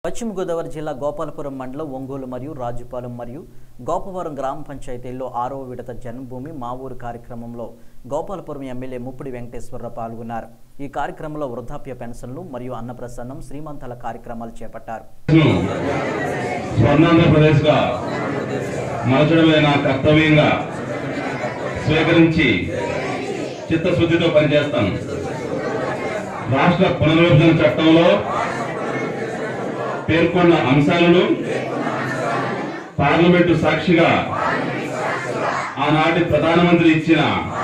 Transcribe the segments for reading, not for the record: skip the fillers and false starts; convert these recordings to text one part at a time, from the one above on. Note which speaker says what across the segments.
Speaker 1: పశ్చిమ గోదావరి జిల్లా గోపాలపురం మండలం ఒంగోలు మరియు రాజుపాలెం మరియు గోపవరం గ్రామ పంచాయతీల్లో 6వ విడత జన్మభూమి మా ఊరు కార్యక్రమంలో గోపాలపురం ఎమ్మెల్యే ముప్పిడి వెంకటేశ్వరరావు పాల్గొన్నారు. ఈ కార్యక్రమంలో వృద్ధాప్య పెన్షన్లు మరియు అన్నప్రసన్నం శ్రీమంతాల కార్యక్రమాలు చేపట్టారు.
Speaker 2: స్వర్ణాంధ్రప్రదేశ్గా మార్చడమే నా కర్తవ్యంగా స్వీకరించి చిత్తశుద్ధితో పనిచేస్తాను. రాష్ట్ర పునర్విభజన చట్టంలో పేర్కొన్న అంశాలను పార్లమెంటు సాక్షిగా ఆనాటి ప్రధానమంత్రి ఇచ్చిన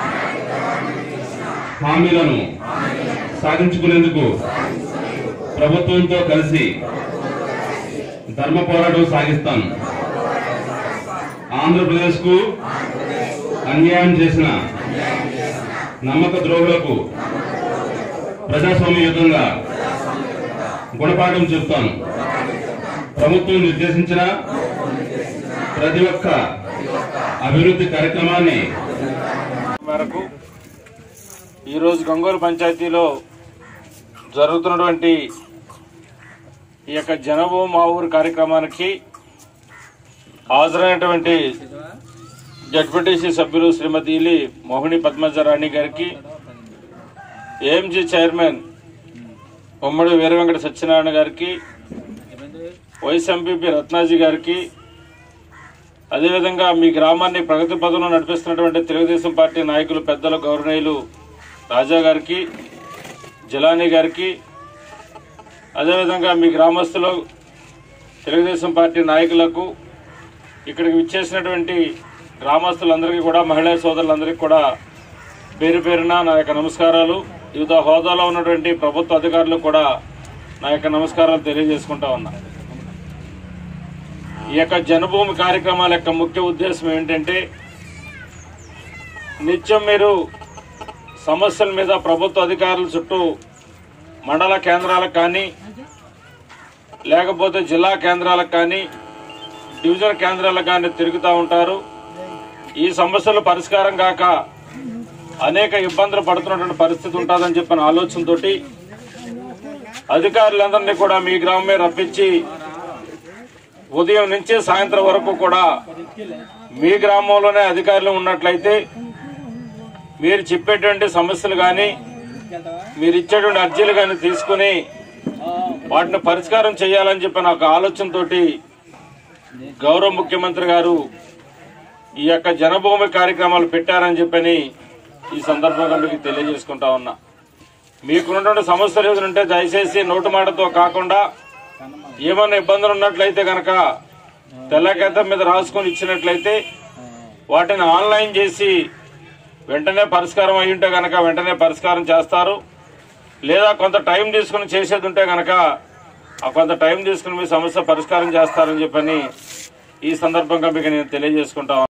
Speaker 2: హామీలను సాధించుకునేందుకు ప్రభుత్వంతో కలిసి ధర్మ పోరాటం సాగిస్తాను. ఆంధ్రప్రదేశ్కు అన్యాయం చేసిన నమ్మక ద్రోహులకు ప్రజాస్వామ్యయుతంగా గుణపాఠం చెప్తాను. ప్రభుత్వం నిర్దేశించిన ప్రతి ఒక్క అభివృద్ధి కార్యక్రమాన్ని
Speaker 3: మేరకు ఈరోజు గంగోలు పంచాయతీలో జరుగుతున్నటువంటి ఈ యొక్క జనభూమి మా ఊరు కార్యక్రమానికి హాజరైనటువంటి జడ్పీటీసీ సభ్యులు శ్రీమతి ఇలి మోహిని పద్మజరాణి గారికి, ఏఎంజీ చైర్మన్ ఉమ్మడి వీరవెంకట సత్యనారాయణ గారికి, వైస్ ఎంపీపీ రత్నాజీ గారికి, అదేవిధంగా మీ గ్రామాన్ని ప్రగతి పథంలో నడిపిస్తున్నటువంటి తెలుగుదేశం పార్టీ నాయకులు పెద్దలు గౌరవనీయులు రాజా గారికి, జలానీ గారికి, అదేవిధంగా మీ గ్రామస్తులు తెలుగుదేశం పార్టీ నాయకులకు, ఇక్కడికి విచ్చేసినటువంటి గ్రామస్తులందరికీ కూడా, మహిళా సోదరులందరికీ కూడా పేరు పేరున నా యొక్క నమస్కారాలు. వివిధ హోదాలో ఉన్నటువంటి ప్రభుత్వ అధికారులకు కూడా నా యొక్క నమస్కారాలు తెలియజేసుకుంటా ఉన్నా. ఈ యొక్క జనభూమి కార్యక్రమాల యొక్క ముఖ్య ఉద్దేశం ఏంటంటే, నిత్యం మీరు సమస్యల మీద ప్రభుత్వ అధికారుల చుట్టూ మండల కేంద్రాలకు కానీ, లేకపోతే జిల్లా కేంద్రాలకు కానీ, డివిజన్ కేంద్రాలకు కానీ తిరుగుతూ ఉంటారు. ఈ సమస్యలు పరిష్కారం కాక అనేక ఇబ్బందులు పడుతున్నటువంటి పరిస్థితి ఉంటుందని చెప్పిన ఆలోచనతో అధికారులందరినీ కూడా మీ గ్రామమే రప్పించి ఉదయం నుంచి సాయంత్రం వరకు కూడా మీ గ్రామంలోనే అధికారులు ఉన్నట్లయితే మీరు చెప్పేటువంటి సమస్యలు కానీ, మీరు ఇచ్చేటువంటి అర్జీలు కానీ తీసుకుని వాటిని పరిష్కారం చేయాలని చెప్పిన ఒక ఆలోచనతో గౌరవ ముఖ్యమంత్రి గారు ఈ యొక్క జనభూమి కార్యక్రమాలు పెట్టారని చెప్పని ఈ సందర్భంగా మీకు తెలియజేసుకుంటా ఉన్నా. మీకున్నటువంటి సమస్యలు ఏదంటే దయచేసి నోటు మాటతో కాకుండా ఏమైనా ఇబ్బందులు ఉన్నట్లయితే కనుక తెల్లకాగితం మీద రాసుకొని ఇచ్చినట్లయితే వాటిని ఆన్లైన్ చేసి వెంటనే పరిష్కారం అయి ఉంటే కనుక వెంటనే పరిష్కారం చేస్తారు. లేదా కొంత టైం తీసుకుని చేసేది ఉంటే కనుక ఆ కొంత టైం తీసుకుని మీ సమస్య పరిష్కారం చేస్తారని చెప్పని ఈ సందర్భంగా మీకు నేను తెలియజేసుకుంటా